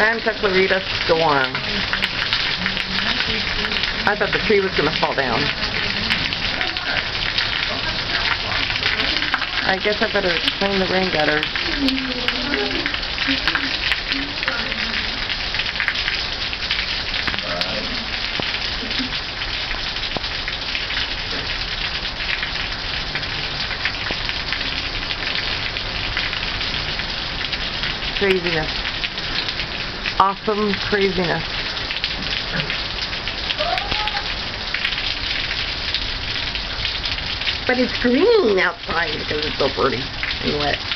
Santa Clarita Storm. I thought the tree was going to fall down. I guess I better clean the rain gutters. Craziness. Awesome craziness. But it's green outside because it's so pretty and wet.